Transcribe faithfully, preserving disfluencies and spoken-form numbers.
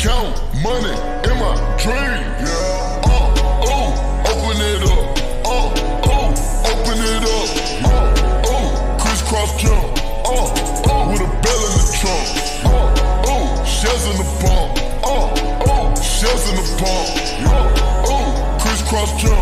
count money in my dream. Yeah. Oh, oh, open it up. Oh, oh, open it up. Oh, oh, crisscross jump. Oh, oh, with a bell in the trunk. Oh, oh, shells in the pump. Oh, oh, shells in the pump. Oh, oh, crisscross jump.